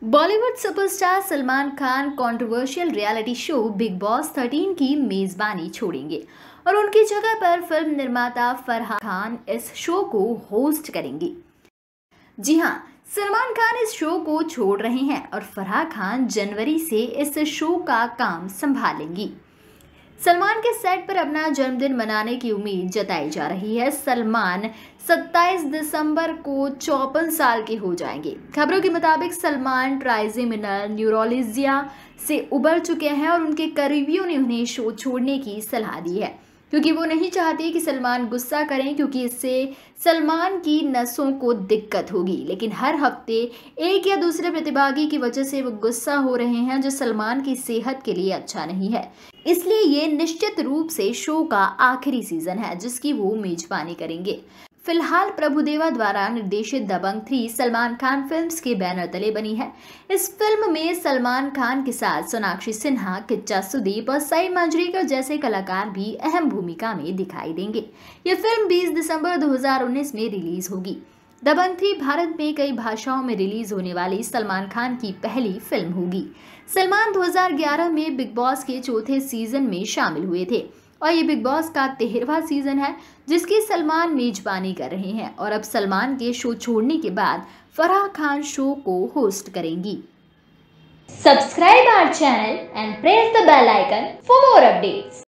Bollywood superstar Salman Khan controversial reality show Bigg Boss 13 की मेजबानी छोड़ेंगे और उनकी जगह पर फिल्म निर्माता फराह खान इस शो को होस्ट करेंगी। जी हां, सलमान खान इस शो को छोड़ रहे हैं और फराह खान जनवरी से इस शो का काम संभालेंगी। सलमान के सेट पर अपना जन्मदिन मनाने की उम्मीद जताई जा रही है। सलमान 27 दिसंबर को 54 साल के हो जाएंगे। खबरों के मुताबिक सलमान ट्राइजेमिनल न्यूरोलजिया से उबर चुके हैं और उनके करीबियों ने उन्हें शो छोड़ने की सलाह दी है, क्योंकि वो नहीं चाहते कि सलमान गुस्सा करें, क्योंकि इससे सलमान की नसों को दिक्कत होगी। लेकिन हर हफ्ते एक या दूसरे प्रतिभागी की वजह से वो गुस्सा हो रहे हैं, जो सलमान की सेहत के लिए अच्छा नहीं है। इसलिए ये निश्चित रूप से शो का आखिरी सीजन है जिसकी वो मेजबानी करेंगे। फिलहाल प्रभुदेवा द्वारा निर्देशित दबंग 3 सलमान खान फिल्म्स के बैनर तले बनी है। इस फिल्म में सलमान खान के साथ सोनाक्षी सिन्हा, किच्चा सुदीप और सई मंजरेकर जैसे कलाकार भी अहम भूमिका में दिखाई देंगे। ये फिल्म 20 दिसंबर 2019 में रिलीज होगी। दबंग 3 भारत में कई भाषाओं में रिलीज होने वाली सलमान खान की पहली फिल्म होगी। सलमान 2011 में बिग बॉस के चौथे सीजन में शामिल हुए थे और ये बिग बॉस का 13वां सीजन है जिसकी सलमान मेजबानी कर रहे हैं। और अब सलमान के शो छोड़ने के बाद फराह खान शो को होस्ट करेंगी। Subscribe our channel and press the bell icon for more updates.